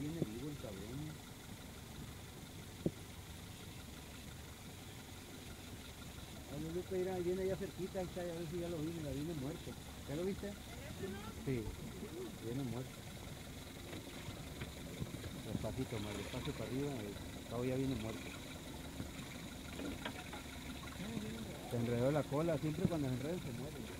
viene vivo el cabrón. Ay, Lupe, mira, viene allá cerquita, ahí está, a ver si ya lo vi, la viene muerto. ¿Ya lo viste? Sí, viene muerto. Despacito, más despacio para arriba, el cabo ya viene muerto. Se enredó la cola, siempre cuando se enredan se mueren.